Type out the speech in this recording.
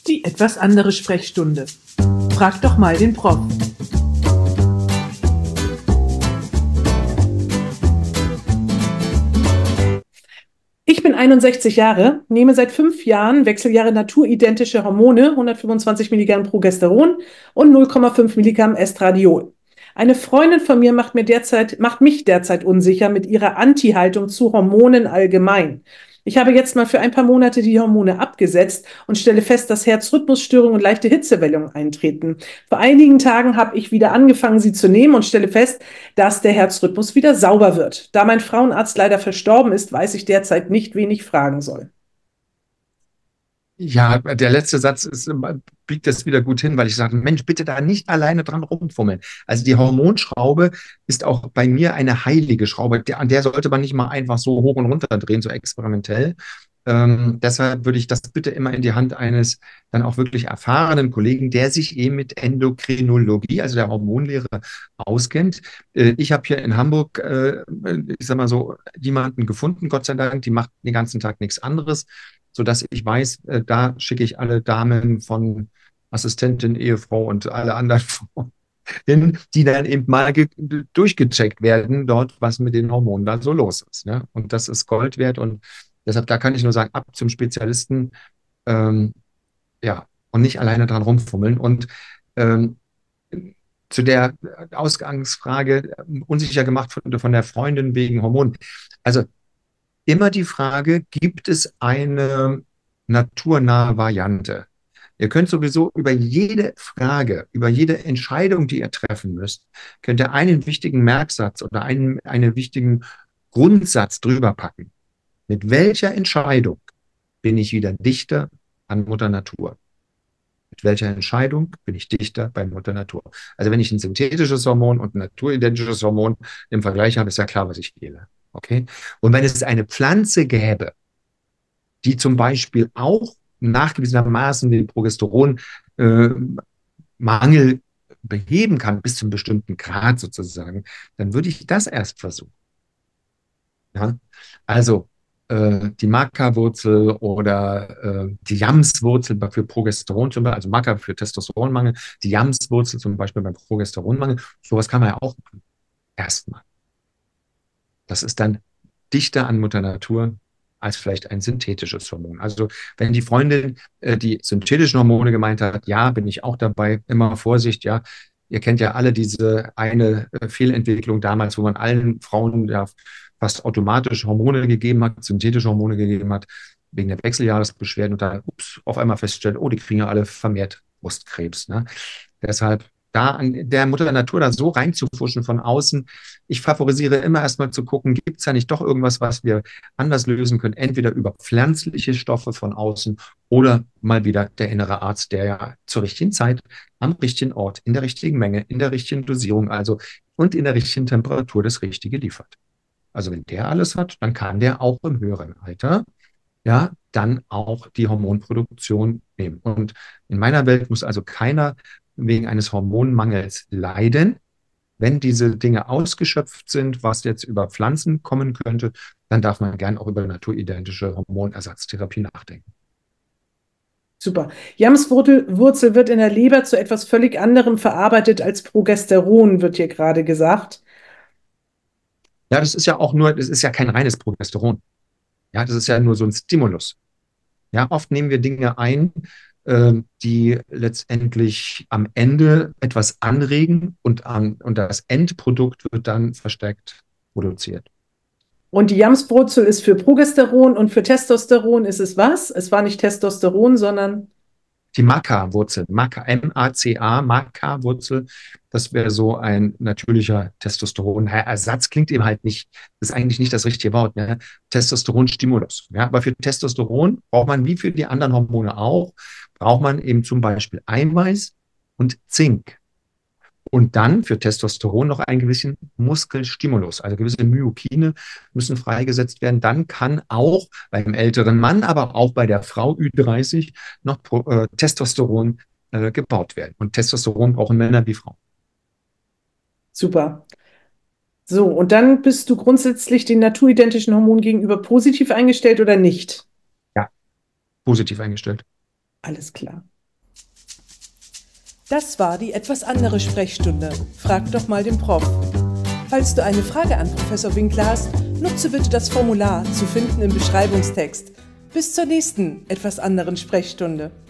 Die etwas andere Sprechstunde. Frag doch mal den Prof. Ich bin 61 Jahre, nehme seit 5 Jahren Wechseljahre naturidentische Hormone, 125 Milligramm Progesteron und 0,5 Milligramm Estradiol. Eine Freundin von mir macht mich derzeit unsicher mit ihrer Anti-Haltung zu Hormonen allgemein. Ich habe jetzt mal für ein paar Monate die Hormone abgesetzt und stelle fest, dass Herzrhythmusstörungen und leichte Hitzewellungen eintreten. Vor einigen Tagen habe ich wieder angefangen, sie zu nehmen und stelle fest, dass der Herzrhythmus wieder sauber wird. Da mein Frauenarzt leider verstorben ist, weiß ich derzeit nicht, wen ich fragen soll. Ja, der letzte Satz biegt das wieder gut hin, weil ich sage, Mensch, bitte da nicht alleine dran rumfummeln. Also die Hormonschraube ist auch bei mir eine heilige Schraube. An der sollte man nicht mal einfach so hoch und runter drehen, so experimentell. Deshalb würde ich das bitte immer in die Hand eines dann auch wirklich erfahrenen Kollegen, der sich eben mit Endokrinologie, also der Hormonlehre, auskennt. Ich habe hier in Hamburg, ich sag mal so, jemanden gefunden, Gott sei Dank, die macht den ganzen Tag nichts anderes, sodass ich weiß, da schicke ich alle Damen von Assistentin, Ehefrau und alle anderen hin, die dann eben mal durchgecheckt werden, dort, was mit den Hormonen da so los ist. Ne? Und das ist Gold wert. Und deshalb, da kann ich nur sagen, ab zum Spezialisten, ähm, ja, und nicht alleine dran rumfummeln. Und ähm, zu der Ausgangsfrage, unsicher gemacht von der Freundin wegen Hormonen. Also immer die Frage, gibt es eine naturnahe Variante? Ihr könnt sowieso über jede Frage, über jede Entscheidung, die ihr treffen müsst, könnt ihr einen wichtigen Merksatz oder einen wichtigen Grundsatz drüber packen. Mit welcher Entscheidung bin ich wieder dichter an Mutter Natur? Mit welcher Entscheidung bin ich dichter bei Mutter Natur? Also wenn ich ein synthetisches Hormon und ein naturidentisches Hormon im Vergleich habe, ist ja klar, was ich wähle. Okay? Und wenn es eine Pflanze gäbe, die zum Beispiel auch nachgewiesenermaßen den Progesteronmangel beheben kann, bis zu einem bestimmten Grad sozusagen, dann würde ich das erst versuchen. Ja? Also die Maca-Wurzel oder die Jamswurzel für Progesteron zum Beispiel, also Maca für Testosteronmangel, die Jamswurzel zum Beispiel beim Progesteronmangel, sowas kann man ja auch machen. Erstmal. Das ist dann dichter an Mutter Natur als vielleicht ein synthetisches Hormon. Also wenn die Freundin die synthetischen Hormone gemeint hat, ja, bin ich auch dabei, immer Vorsicht, ja. Ihr kennt ja alle diese eine Fehlentwicklung damals, wo man allen Frauen ja fast automatisch Hormone gegeben hat, synthetische Hormone gegeben hat, wegen der Wechseljahresbeschwerden und dann, ups, auf einmal feststellt, oh, die kriegen ja alle vermehrt Brustkrebs. Ne? Deshalb da an der Mutter Natur da so reinzufuschen von außen. Ich favorisiere immer erstmal zu gucken, gibt es da nicht doch irgendwas, was wir anders lösen können, entweder über pflanzliche Stoffe von außen oder mal wieder der innere Arzt, der ja zur richtigen Zeit, am richtigen Ort, in der richtigen Menge, in der richtigen Dosierung, also und in der richtigen Temperatur das Richtige liefert. Also wenn der alles hat, dann kann der auch im höheren Alter ja dann auch die Hormonproduktion nehmen. Und in meiner Welt muss also keiner wegen eines Hormonmangels leiden. Wenn diese Dinge ausgeschöpft sind, was jetzt über Pflanzen kommen könnte, dann darf man gern auch über naturidentische Hormonersatztherapie nachdenken. Super. Jamswurzel wird in der Leber zu etwas völlig anderem verarbeitet als Progesteron, wird hier gerade gesagt. Ja, das ist ja auch nur, das ist ja kein reines Progesteron. Ja, das ist ja nur so ein Stimulus. Ja, oft nehmen wir Dinge ein, die letztendlich am Ende etwas anregen und das Endprodukt wird dann verstärkt produziert. Und die Jamswurzel ist für Progesteron und für Testosteron ist es was? Es war nicht Testosteron, sondern Die Maca-Wurzel, Maca, M-A-C-A, Maca-Wurzel, das wäre so ein natürlicher Testosteron-Ersatz. Klingt eben halt nicht, ist eigentlich nicht das richtige Wort, ne? Testosteron-Stimulus. Ja? Aber für Testosteron braucht man, wie für die anderen Hormone auch, braucht man eben zum Beispiel Eiweiß und Zink. Und dann für Testosteron noch einen gewissen Muskelstimulus, also gewisse Myokine müssen freigesetzt werden. Dann kann auch beim älteren Mann, aber auch bei der Frau Ü30 noch Testosteron gebaut werden. Und Testosteron brauchen Männer wie Frauen. super. So, und dann bist du grundsätzlich den naturidentischen Hormonen gegenüber positiv eingestellt oder nicht? Ja, positiv eingestellt. Alles klar. Das war die etwas andere Sprechstunde. Frag doch mal den Prof. Falls du eine Frage an Professor Winkler hast, nutze bitte das Formular, zu finden im Beschreibungstext. Bis zur nächsten etwas anderen Sprechstunde.